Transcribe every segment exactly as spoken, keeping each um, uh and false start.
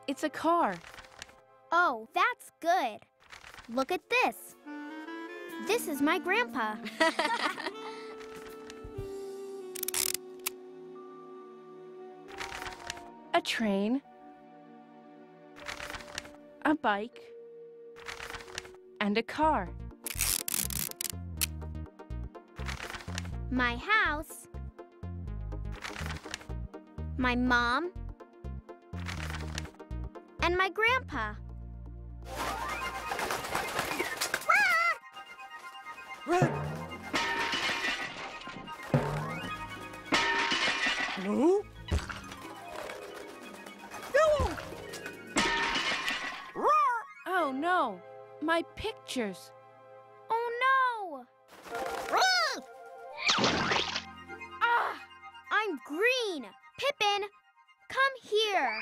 It's a car. Oh, that's good. Look at this. This is my grandpa. A train. A bike. And a car. My house. My mom. And my grandpa. Red! Blue? Yellow! Oh no, my pictures. Oh no! Ah! I'm green! Pippin, come here!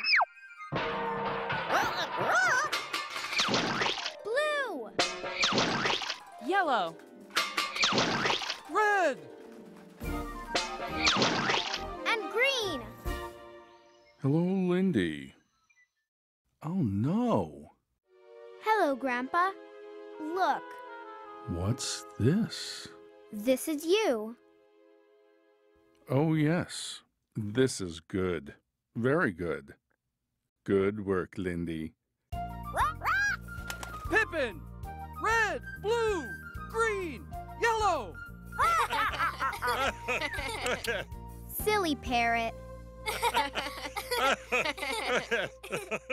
Blue! Yellow. Red! And green! Hello, Lindy. Oh, no. Hello, Grandpa. Look, What's this? this is you. Oh, yes. This is good. Very good. Good work, Lindy. Pippin! Red! Blue! Green! Yellow! Silly parrot.